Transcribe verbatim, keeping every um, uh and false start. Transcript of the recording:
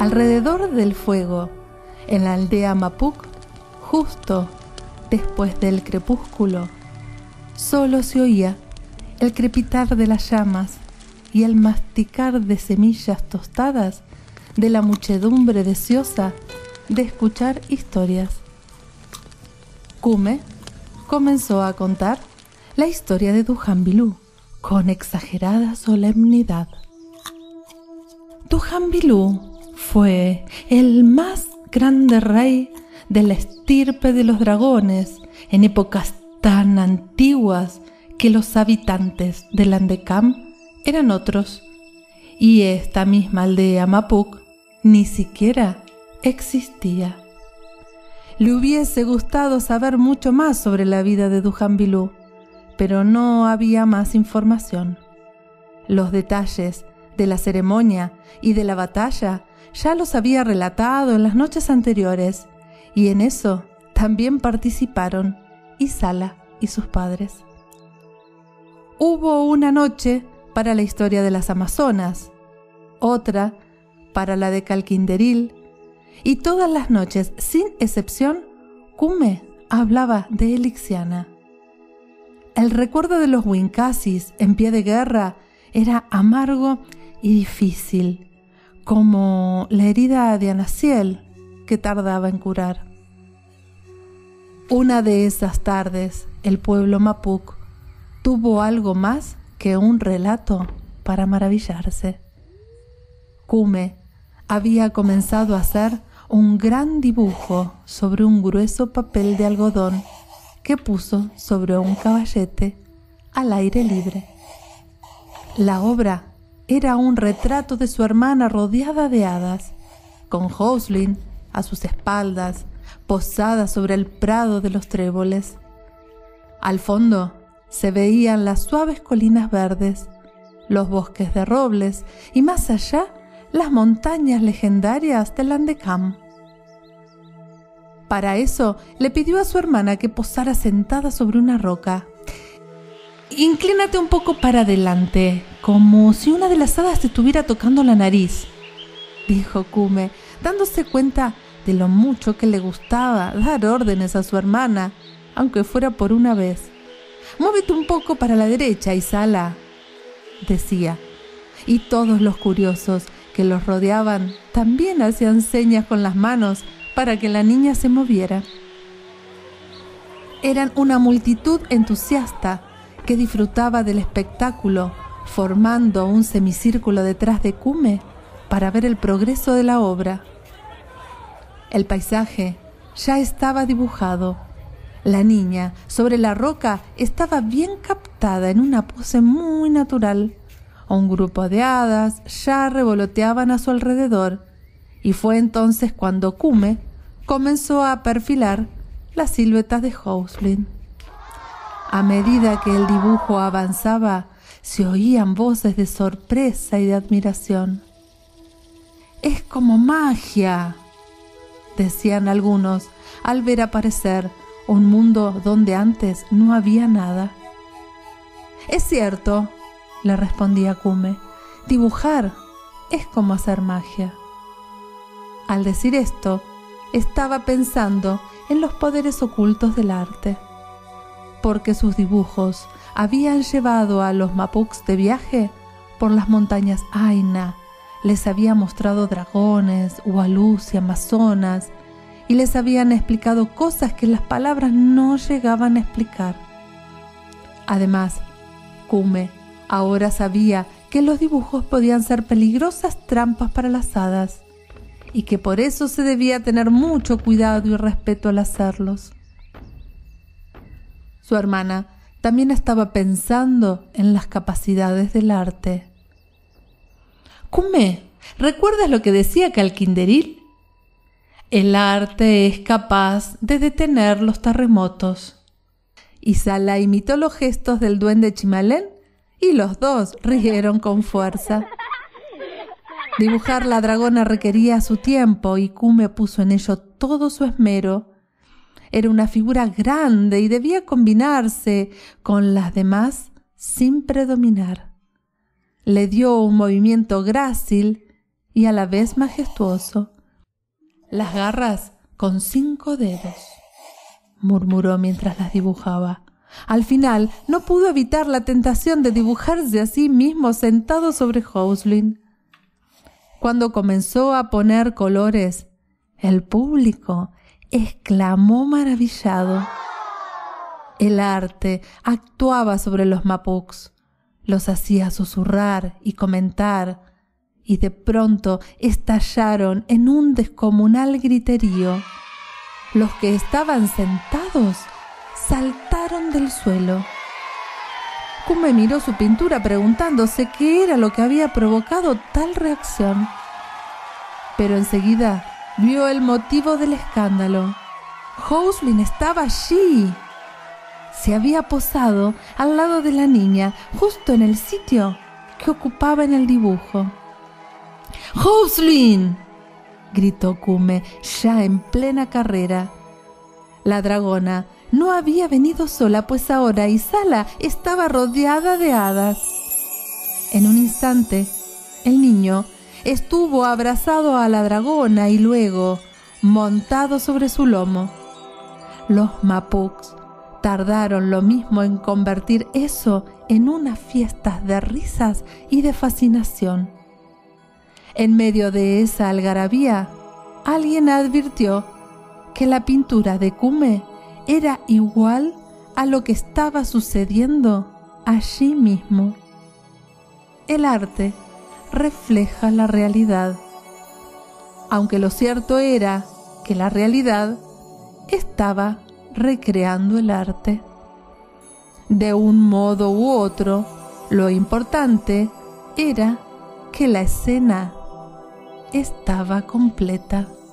Alrededor del fuego, en la aldea Mapuk, justo después del crepúsculo, solo se oía el crepitar de las llamas y el masticar de semillas tostadas de la muchedumbre deseosa de escuchar historias. Kume comenzó a contar la historia de Dujambilú con exagerada solemnidad. Dujambilú fue el más grande rey de la estirpe de los dragones en épocas tan antiguas que los habitantes del Andekam eran otros, y esta misma aldea Mapuk ni siquiera existía. Le hubiese gustado saber mucho más sobre la vida de Dujambilú, pero no había más información. Los detalles de la ceremonia y de la batalla ya los había relatado en las noches anteriores, y en eso también participaron Isala y sus padres. Hubo una noche para la historia de las Amazonas, otra para la de Calquinderil, y todas las noches, sin excepción, Kume hablaba de Elixiana. El recuerdo de los Wincasis en pie de guerra era amargo y difícil, como la herida de Anaciel que tardaba en curar. Una de esas tardes, el pueblo Mapuk tuvo algo más que un relato para maravillarse. Kume había comenzado a hacer un gran dibujo sobre un grueso papel de algodón que puso sobre un caballete al aire libre. La obra era un retrato de su hermana rodeada de hadas, con Jocelyn a sus espaldas, posada sobre el prado de los tréboles. Al fondo se veían las suaves colinas verdes, los bosques de robles y más allá las montañas legendarias del Andekam. Para eso le pidió a su hermana que posara sentada sobre una roca. «Inclínate un poco para adelante, como si una de las hadas te estuviera tocando la nariz», dijo Kume, dándose cuenta de lo mucho que le gustaba dar órdenes a su hermana, aunque fuera por una vez. «Muévete un poco para la derecha, Isala», decía, y todos los curiosos que los rodeaban también hacían señas con las manos para que la niña se moviera. Eran una multitud entusiasta que disfrutaba del espectáculo, formando un semicírculo detrás de Kume para ver el progreso de la obra. El paisaje ya estaba dibujado. La niña sobre la roca estaba bien captada en una pose muy natural. Un grupo de hadas ya revoloteaban a su alrededor, y fue entonces cuando Kume comenzó a perfilar las siluetas de Jocelyn. A medida que el dibujo avanzaba, se oían voces de sorpresa y de admiración. «Es como magia», decían algunos, al ver aparecer un mundo donde antes no había nada. «Es cierto», le respondía Kume, «dibujar es como hacer magia». Al decir esto, estaba pensando en los poderes ocultos del arte, porque sus dibujos habían llevado a los Mapuks de viaje por las montañas Aina, les había mostrado dragones, ualús y amazonas, y les habían explicado cosas que las palabras no llegaban a explicar. Además, Kume ahora sabía que los dibujos podían ser peligrosas trampas para las hadas, y que por eso se debía tener mucho cuidado y respeto al hacerlos. Su hermana también estaba pensando en las capacidades del arte. «Kume, ¿recuerdas lo que decía Calquinderil? El arte es capaz de detener los terremotos». Isala imitó los gestos del duende Chimalén y los dos rieron con fuerza. Dibujar la dragona requería su tiempo y Kume puso en ello todo su esmero. Era una figura grande y debía combinarse con las demás sin predominar. Le dio un movimiento grácil y a la vez majestuoso. Las garras con cinco dedos, murmuró mientras las dibujaba. Al final no pudo evitar la tentación de dibujarse a sí mismo sentado sobre Housling. Cuando comenzó a poner colores, el público exclamó maravillado. El arte actuaba sobre los mapuks, los hacía susurrar y comentar, y de pronto estallaron en un descomunal griterío. Los que estaban sentados saltaron del suelo. Kume miró su pintura preguntándose qué era lo que había provocado tal reacción. Pero enseguida vio el motivo del escándalo. Housling estaba allí. Se había posado al lado de la niña, justo en el sitio que ocupaba en el dibujo. ¡Housling!, gritó Kume, ya en plena carrera. La dragona no había venido sola, pues ahora Isala estaba rodeada de hadas. En un instante, el niño estuvo abrazado a la dragona y luego montado sobre su lomo. Los mapuks tardaron lo mismo en convertir eso en unas fiestas de risas y de fascinación. En medio de esa algarabía, alguien advirtió que la pintura de Kume era igual a lo que estaba sucediendo allí mismo. El arte refleja la realidad, aunque lo cierto era que la realidad estaba recreando el arte. De un modo u otro, lo importante era que la escena estaba completa.